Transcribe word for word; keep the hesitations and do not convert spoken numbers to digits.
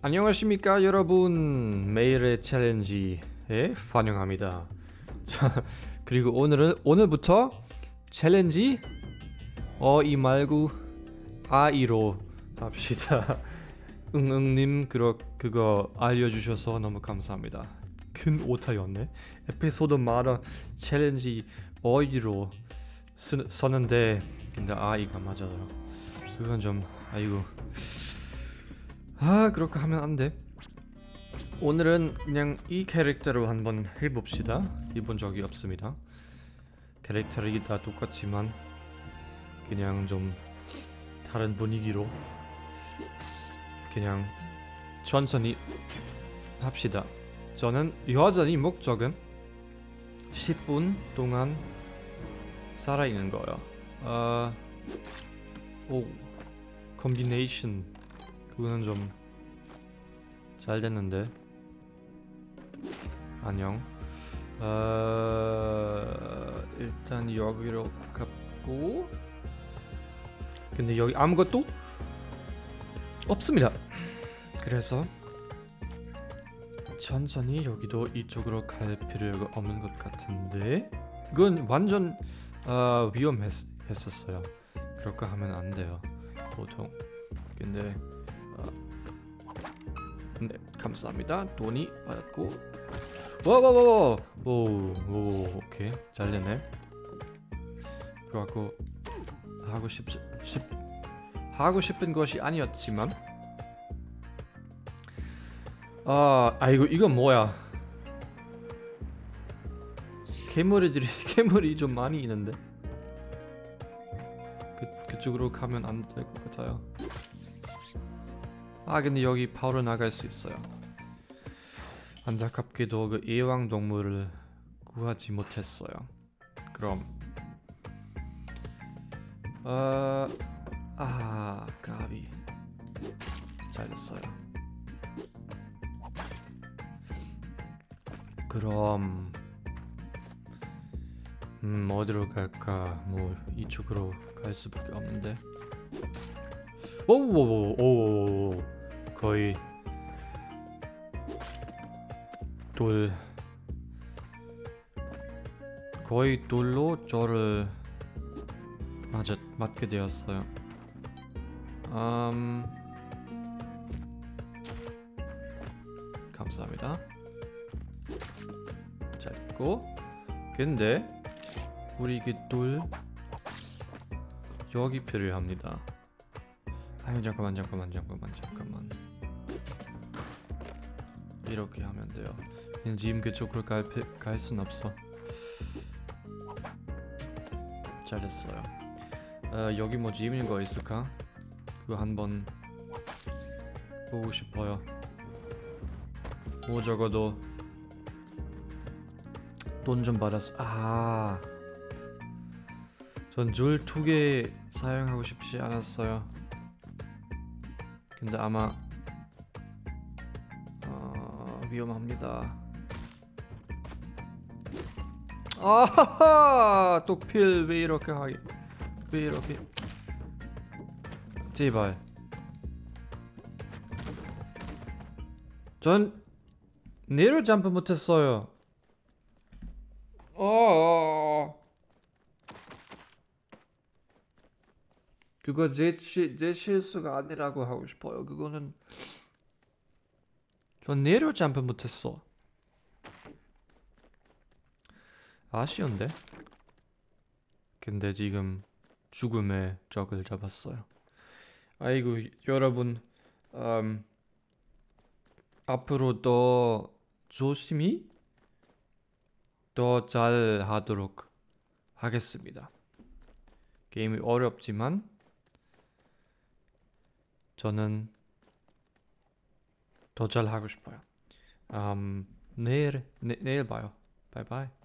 안녕하십니까 여러분. 매일의 챌린지에 환영합니다. 자, 그리고 오늘은 오늘부터 챌린지 어이 말고 아이로 합시다. 응응님 그거 그거 알려주셔서 너무 감사합니다. 큰 오타였네. 에피소드마다 챌린지 어이로 쓰, 썼는데 근데 아이가 맞아요. 그건 좀 아이고. 아 그렇게 하면 안 돼. 오늘은 그냥 이 캐릭터로 한번 해봅시다. 해본 적이 없습니다. 캐릭터이 다 똑같지만 그냥 좀 다른 분위기로 그냥 천천히 합시다. 저는 여전히 목적은 십 분 동안 살아있는 거예요. 어... 오 콤비네이션 그거는 좀 잘 됐는데. 안녕. 어... 일단 여기로 갔고 근데 여기 아무것도 없습니다. 그래서 천천히 여기도 이쪽으로 갈 필요가 없는 것 같은데 이건 완전 어, 위험했었어요. 그렇게 하면 안 돼요 보통. 근데 어, 네 감사합니다. 돈이 받았고 와와와와 오오 오케이 잘 됐네. 그렇고 하고 싶, 싶 하고 싶은 것이 아니었지만 아 아이고 이건 뭐야. 괴물이들이 괴물이 좀 많이 있는데 그, 그쪽으로 가면 안 될 것 같아요. 아 근데 여기 바로 나갈 수 있어요. 안타깝게도 그 애완동물을 구하지 못했어요. 그럼 어... 아 까비 잘됐어요. 그럼 음 어디로 갈까? 뭐 이쪽으로 갈 수밖에 없는데. 오오오오 거의 돌 거의 돌로 저를 맞아 맞게 되었어요. 음 감사합니다. 잘 있고 근데 우리 그 돌 여기 필요합니다. 아유 잠깐만 잠깐만 잠깐만 잠깐만 이렇게 하면 돼요. 지금 그쪽으로 갈, 갈 순 없어. 잘했어요. 어, 여기 뭐 재밌는 거 있을까? 그거 한번 보고 싶어요. 뭐 적어도 돈 좀 받았어. 아, 전 줄 두 개 사용하고 싶지 않았어요. 근데 아마 어, 위험합니다. 아하하! 독필 왜 이렇게 하게? 왜 이렇게? 제발. 전 내려 점프 못했어요. 어. 그거 제, 시, 제 실수가 아니라고 하고 싶어요. 그거는 전 내려 점프 못했어. 아쉬운데? 근데 지금 죽음의 적을 잡았어요. 아이고 여러분 음, 앞으로 더 조심히 더 잘 하도록 하겠습니다. 게임이 어렵지만 저는 더 잘 하고 싶어요. 음, 내일 내, 내일 봐요. 바이바이.